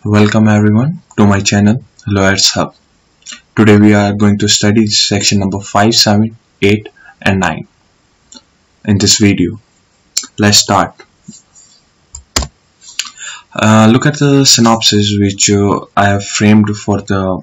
Welcome everyone to my channel Lawyers Hub. Today we are going to study section number 5, 7, 8 and 9 in this video. Let's start. Look at the synopsis which I have framed for the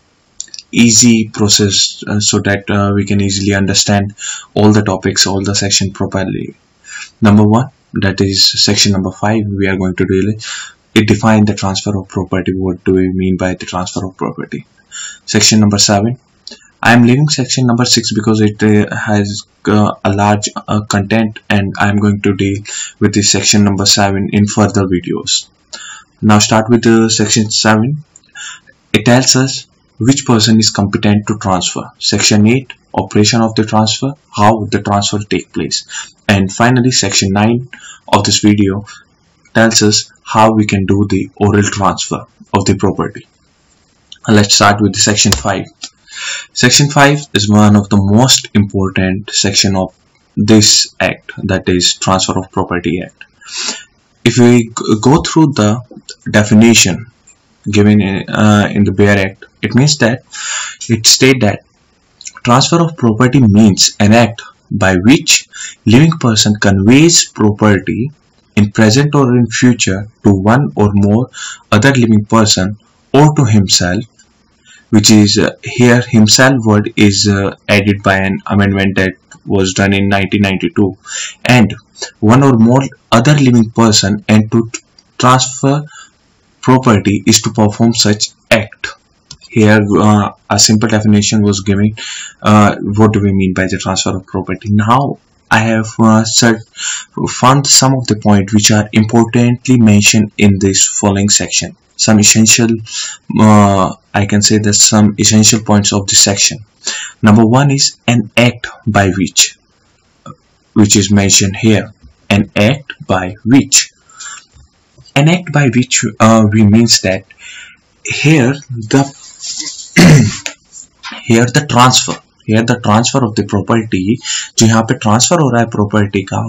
easy process so that we can easily understand all the topics, all the section properly. Number 1, that is section number 5, we are going to deal with. It defines the transfer of property. What do we mean by the transfer of property? Section number 7. I am leaving section number 6 because it has a large content, and I am going to deal with this section number 7 in further videos. Now start with the section 7. It tells us which person is competent to transfer. Section 8. Operation of the transfer, how the transfer take place. And finally section 9 of this video tells us how we can do the oral transfer of the property. Let's start with the section 5. Section 5 is one of the most important section of this act, that is Transfer of Property Act. If we go through the definition given in the Bare Act, it means that it states that transfer of property means an act by which living person conveys property in present or in future to one or more other living person or to himself, which is here himself word is added by an amendment that was done in 1992, and one or more other living person, and to transfer property is to perform such act. Here a simple definition was given. What do we mean by the transfer of property? Now I have found some of the points which are importantly mentioned in this following section. Some essential, I can say that some essential points of this section. Number 1 is an act by which is mentioned here. An act by which. An act by which we means that here the here the transfer of the property, जो यहाँ पे transfer हो रहा है property का,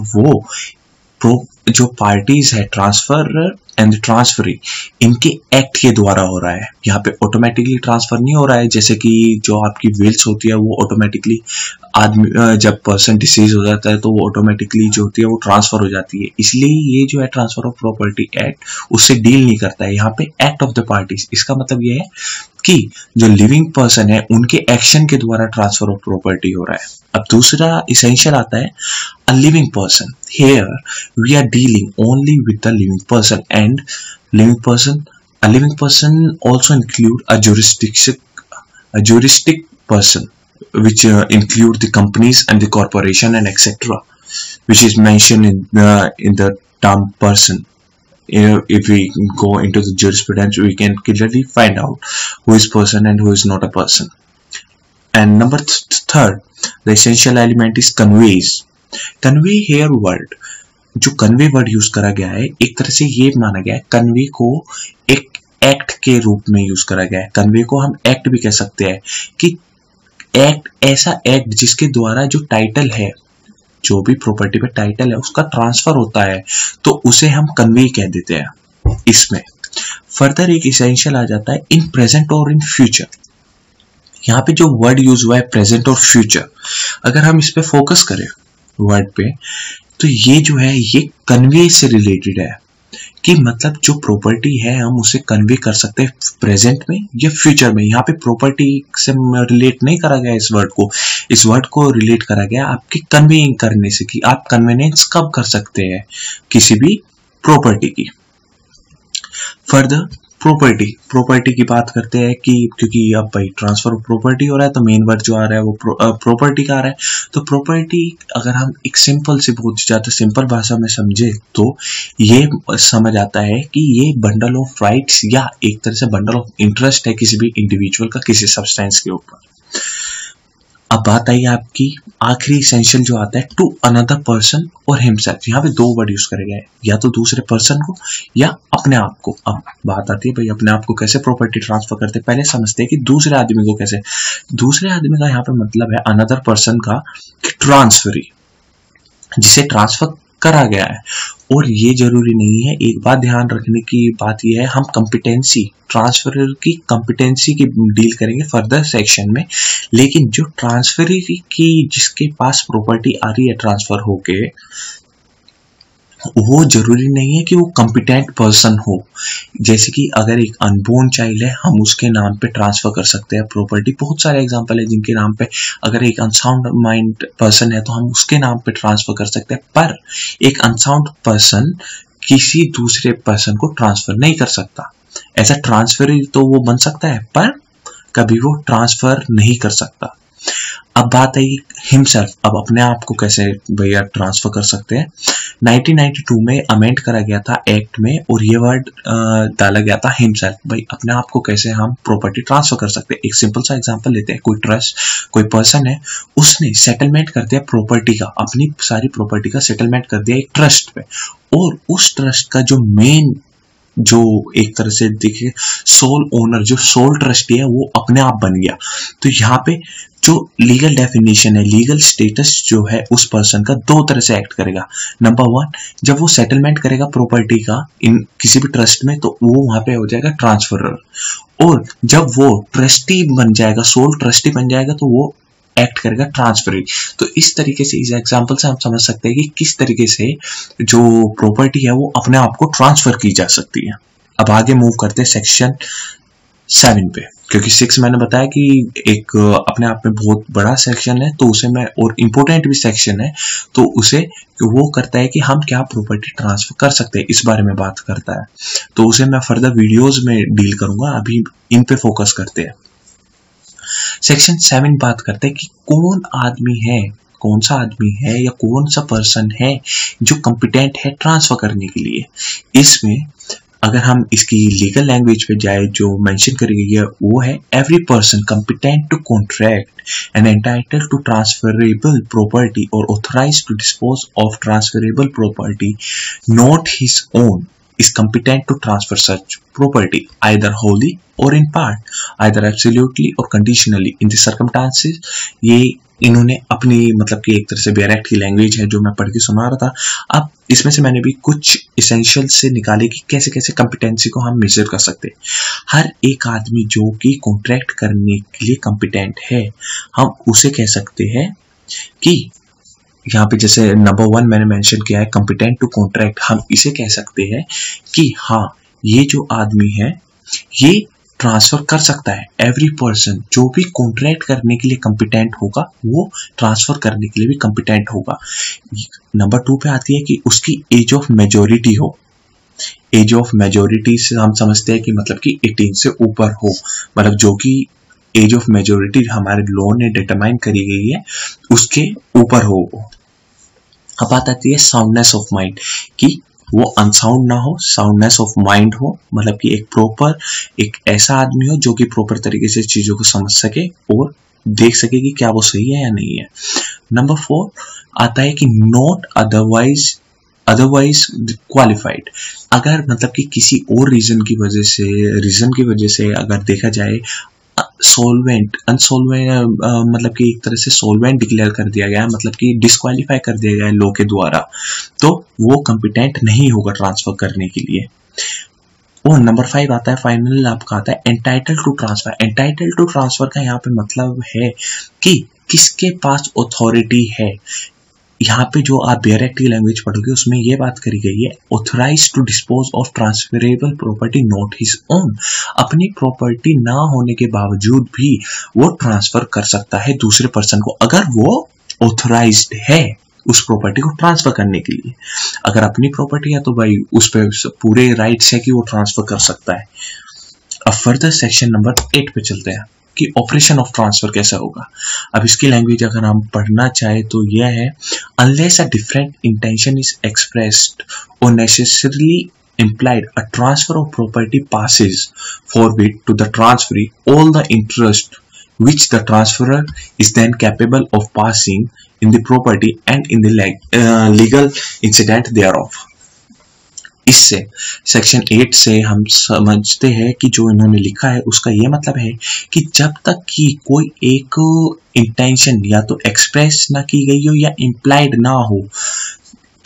वो जो parties है ट्रांसफर एंड ट्रांसफरी, इनके एक्ट के द्वारा हो रहा है. यहाँ पे ऑटोमेटिकली ट्रांसफर नहीं हो रहा है, जैसे कि जो आपकी विल्स होती है वो ऑटोमेटिकली आदमी जब पर्सन डिसीज हो जाता है तो वो ऑटोमेटिकली जो होती है वो ट्रांसफर हो जाती है. इसलिए ये जो है ट्रांसफर ऑफ प्रॉपर्टी एक्ट उससे डील नहीं करता है. यहाँ पे एक्ट ऑफ द पार्टीज, इसका मतलब ये है कि जो लिविंग पर्सन है उनके एक्शन के द्वारा ट्रांसफर ऑफ प्रॉपर्टी हो रहा है. अब दूसरा इसेंशियल आता है a living person. Here we are dealing only with the living person, and a living person also include a juristic person, which include the companies and the corporation and etc., which is mentioned in the term person. If we go into the jurisprudence, we can clearly find out who is person and who is not a person. And number 3, the essential element is conveys. Convey here word, जो convey word use करा गया है, एक तरह से ये माना गया है कन्वे को एक एक्ट के रूप में यूज करा गया है. कन्वे को हम एक्ट भी कह सकते हैं कि एक्ट, ऐसा एक्ट जिसके द्वारा जो टाइटल है, जो भी प्रॉपर्टी पे टाइटल है उसका ट्रांसफर होता है, तो उसे हम कन्वे कह देते हैं. इसमें फर्दर एक इसेंशियल आ जाता है इन प्रेजेंट और इन फ्यूचर. यहाँ पे जो वर्ड यूज हुआ है प्रेजेंट और फ्यूचर, अगर हम इस पे फोकस करें वर्ड पे, तो ये जो है ये कन्वे से रिलेटेड है कि मतलब जो प्रॉपर्टी है हम उसे कन्वे कर सकते हैं प्रेजेंट में या फ्यूचर में. यहाँ पे प्रॉपर्टी से रिलेट नहीं करा गया इस वर्ड को रिलेट करा गया आपके कन्वेइंग करने से, कि आप कन्वीनियंस कब कर सकते हैं किसी भी प्रॉपर्टी की. फर्दर प्रॉपर्टी की बात करते हैं कि क्योंकि अब भाई ट्रांसफर ऑफ प्रॉपर्टी हो रहा है तो मेन वर्ड जो आ रहा है वो प्रॉपर्टी का आ रहा है. तो प्रॉपर्टी अगर हम एक सिंपल से बहुत ज्यादा सिंपल भाषा में समझे तो ये समझ आता है कि ये बंडल ऑफ राइट्स या एक तरह से बंडल ऑफ इंटरेस्ट है किसी भी इंडिविजुअल का किसी सब्सटेंस के ऊपर. अब बात आई आपकी आखिरी इसेंशियल जो आता है टू अनदर पर्सन और हिमसेल्फ. यहाँ पे 2 वर्ड यूज करे गए, या तो दूसरे पर्सन को या अपने आप को. अब बात आती है भाई अपने आप को कैसे प्रॉपर्टी ट्रांसफर करते हैं. पहले समझते हैं कि दूसरे आदमी को कैसे. दूसरे आदमी का यहाँ पे मतलब है अनदर पर्सन का ट्रांसफरी, जिसे ट्रांसफर करा गया है। और ये जरूरी नहीं है, एक बात ध्यान रखने की बात यह है, हम कंपिटेंसी ट्रांसफर की कंपिटेंसी की डील करेंगे फर्दर सेक्शन में, लेकिन जो ट्रांसफर की जिसके पास प्रॉपर्टी आ रही है ट्रांसफर होके, वो जरूरी नहीं है कि वो कॉम्पिटेंट पर्सन हो। जैसे कि अगर एक अनबोर्न चाइल्ड है, हम उसके नाम पे ट्रांसफर कर सकते हैं प्रॉपर्टी। बहुत सारे एग्जांपल है जिनके नाम पे, अगर एक अनसाउंड माइंड पर्सन है तो हम उसके नाम पे ट्रांसफर कर सकते हैं, पर एक अनसाउंड पर्सन किसी दूसरे पर्सन को ट्रांसफर नहीं कर सकता। ऐसा ट्रांसफर तो वो बन सकता है, पर कभी वो ट्रांसफर नहीं कर सकता। अब बात आई हिमसेल्फ, अब अपने आप को कैसे भैया ट्रांसफर कर सकते हैं। 1992 में अमेंड करा गया था एक्ट में, और ये वर्ड डाला गया था हिमसेल्फ। भाई अपने आप को कैसे हम प्रॉपर्टी ट्रांसफर कर सकते हैं। एक सिंपल सा एग्जांपल लेते हैं, कोई ट्रस्ट, कोई पर्सन है, उसने सेटलमेंट कर दिया प्रॉपर्टी का, अपनी सारी प्रॉपर्टी का सेटलमेंट कर दिया एक ट्रस्ट पे, और उस ट्रस्ट का जो मेन, जो एक तरह से देखिए सोल ओनर, जो सोल ट्रस्टी है, वो अपने आप बन गया। तो यहाँ पे जो लीगल डेफिनेशन है, लीगल स्टेटस जो है उस पर्सन का, दो तरह से एक्ट करेगा। नंबर वन, जब वो सेटलमेंट करेगा प्रॉपर्टी का इन किसी भी ट्रस्ट में, तो वो वहां पे हो जाएगा ट्रांसफरर। और जब वो ट्रस्टी बन जाएगा, सोल ट्रस्टी बन जाएगा, तो वो एक्ट करेगा ट्रांसफरी। तो इस तरीके से, इस एग्जांपल से हम समझ सकते हैं कि किस तरीके से जो प्रॉपर्टी है वो अपने आप को ट्रांसफर की जा सकती है। अब आगे मूव करते हैं सेक्शन 7 पे, क्योंकि 6 मैंने बताया कि एक अपने आप में बहुत बड़ा सेक्शन है, तो उसे मैं, और इम्पोर्टेंट भी सेक्शन है, तो उसे वो करता है कि हम क्या प्रॉपर्टी ट्रांसफर कर सकते हैं, इस बारे में बात करता है। तो उसे मैं फर्दर वीडियोज में डील करूंगा, अभी इन पे फोकस करते हैं। सेक्शन 7 बात करते हैं कि कौन आदमी है, कौन सा आदमी है या कौन सा पर्सन है जो कॉम्पिटेंट है ट्रांसफर करने के लिए। इसमें अगर हम इसकी लीगल लैंग्वेज पे जाए, जो मेंशन करी गई है वो है, every person competent to contract and entitled to transferable property और authorised to dispose of transferable property not his own is competent to transfer such property either wholly or in part, either absolutely or conditionally in the circumstances। ये इन्होंने अपनी, मतलब कि एक तरह से direct की लैंग्वेज है जो मैं पढ़ के सुना रहा था। अब इसमें से मैंने भी कुछ इसेंशियल से निकाले कि कैसे कैसे कॉम्पिटेंसी को हम मेजर कर सकते हैं। हर एक आदमी जो कि कॉन्ट्रैक्ट करने के लिए कॉम्पिटेंट है, हम उसे कह सकते हैं कि, यहाँ पे जैसे नंबर 1 मैंने मेंशन किया है कॉम्पिटेंट टू कॉन्ट्रैक्ट, हम इसे कह सकते हैं कि हाँ, ये जो आदमी है ये ट्रांसफर कर सकता है। एवरी पर्सन जो भी कॉन्ट्रैक्ट करने के लिए कॉम्पिटेंट होगा, वो ट्रांसफर करने के लिए भी कॉम्पिटेंट होगा। नंबर 2 पे आती है कि उसकी एज ऑफ मेजोरिटी हो। एज ऑफ मेजोरिटी से हम समझते हैं कि मतलब कि 18 से ऊपर हो, मतलब जो कि एज ऑफ मेजोरिटी हमारे लॉ ने डिटरमाइन करी गई है उसके ऊपर हो। अब बात आती है साउंडनेस ऑफ माइंड, कि वो अनसाउंड ना हो, साउंडनेस ऑफ माइंड हो, मतलब कि एक प्रॉपर, एक ऐसा आदमी हो जो कि प्रॉपर तरीके से चीजों को समझ सके और देख सके कि क्या वो सही है या नहीं है। नंबर 4 आता है कि नॉट अदरवाइज क्वालिफाइड। अगर मतलब कि किसी और रीजन की वजह से अगर देखा जाए सोलवेंट, अनसोलवेंट, मतलब कि एक तरह से सोलवेंट डिक्लेयर कर दिया गया है, मतलब कि डिस्क्वालीफाई कर दिया गया है लॉ के द्वारा, तो वो कॉम्पिटेंट नहीं होगा ट्रांसफर करने के लिए। और नंबर 5 आता है फाइनल, आपका आता है entitled to transfer. Entitled to transfer का यहाँ पे मतलब है कि किसके पास अथॉरिटी है। यहाँ पे जो आप डायरेक्ट की लैंग्वेज पढ़ोगे उसमें ये बात करी गई है, authorised to dispose of transferable property not his own. अपनी प्रॉपर्टी ना होने के बावजूद भी वो ट्रांसफर कर सकता है दूसरे पर्सन को, अगर वो ऑथराइज्ड है उस प्रॉपर्टी को ट्रांसफर करने के लिए। अगर अपनी प्रॉपर्टी है तो भाई उस पर पूरे राइट्स है कि वो ट्रांसफर कर सकता है। अब फर्दर सेक्शन नंबर 8 पे चलते हैं कि ऑपरेशन ऑफ ट्रांसफर कैसा होगा। अब इसकी लैंग्वेज अगर हम पढ़ना चाहे तो यह है, unless a different intention is expressed और necessarily implied, a transfer of property passes forward to the transferee all the interest which the transferor is then capable of passing in the property and in the legal incident thereof। इससे section 8 से हम समझते हैं कि जो इन्होंने लिखा है उसका ये मतलब है कि जब तक कि कोई एक इंटेंशन या तो एक्सप्रेस ना की गई हो या इम्प्लाइड ना हो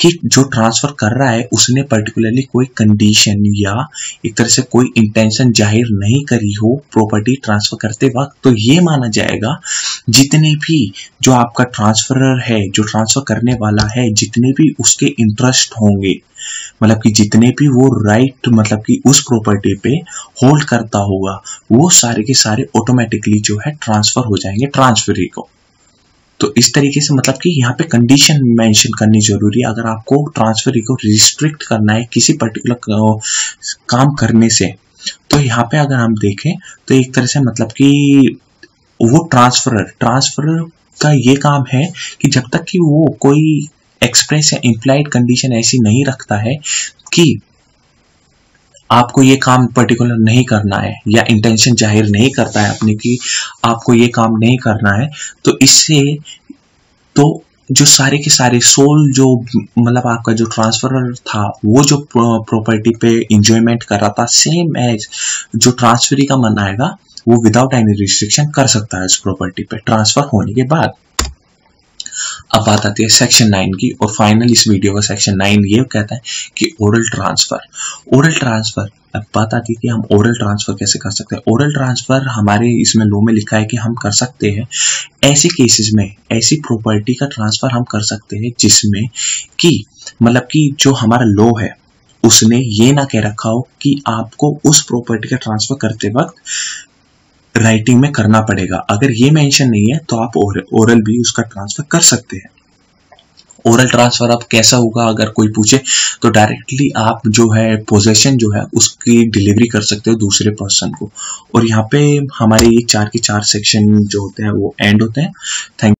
कि जो ट्रांसफर कर रहा है उसने पर्टिकुलरली कोई कंडीशन या एक तरह से कोई इंटेंशन जाहिर नहीं करी हो प्रॉपर्टी ट्रांसफर करते वक्त, तो ये माना जाएगा जितने भी जो आपका ट्रांसफरर है, जो ट्रांसफर करने वाला है, जितने भी उसके इंटरेस्ट होंगे, मतलब कि जितने भी वो राइट मतलब कि उस प्रॉपर्टी पे होल्ड करता होगा, वो सारे के सारे ऑटोमेटिकली जो है ट्रांसफर हो जाएंगे ट्रांसफरी को। तो इस तरीके से मतलब कि यहाँ पे कंडीशन मेंशन करनी जरूरी है अगर आपको ट्रांसफरी को रिस्ट्रिक्ट करना है किसी पर्टिकुलर काम करने से। तो यहाँ पे अगर हम देखें तो एक तरह से मतलब कि वो ट्रांसफरर का ये काम है कि जब तक कि वो कोई एक्सप्रेस या इम्प्लाइड कंडीशन ऐसी नहीं रखता है कि आपको ये काम पर्टिकुलर नहीं करना है या इंटेंशन जाहिर नहीं करता है अपनी कि आपको ये काम नहीं करना है, तो इससे तो जो सारे के सारे सोल जो मतलब आपका जो ट्रांसफरर था वो जो प्रॉपर्टी पे इंजॉयमेंट कर रहा था, सेम एज जो ट्रांसफरी का मन आएगा वो विदाउट एनी रिस्ट्रिक्शन कर सकता है उस प्रॉपर्टी पे ट्रांसफर होने के बाद। अब बात आती है सेक्शन 9 की, और फाइनल इस वीडियो का सेक्शन 9 ये कहता है कि ओरल ट्रांसफर। अब बात आती है कि हम ओरल ट्रांसफर कैसे कर सकते हैं। ओरल ट्रांसफर हमारे इसमें लॉ में लिखा है कि हम कर सकते हैं ऐसे केसेस में, ऐसी प्रॉपर्टी का ट्रांसफर हम कर सकते हैं जिसमें कि मतलब कि जो हमारा लॉ है उसने ये ना कह रखा हो कि आपको उस प्रॉपर्टी का ट्रांसफर करते वक्त राइटिंग में करना पड़ेगा। अगर ये मेंशन नहीं है तो आप ओरल भी उसका ट्रांसफर कर सकते हैं। ओरल ट्रांसफर अब कैसा होगा अगर कोई पूछे तो डायरेक्टली आप जो है पोजेशन जो है उसकी डिलीवरी कर सकते हो दूसरे पर्सन को। और यहाँ पे हमारे ये 4 के 4 सेक्शन जो होते हैं वो एंड होते हैं। थैंक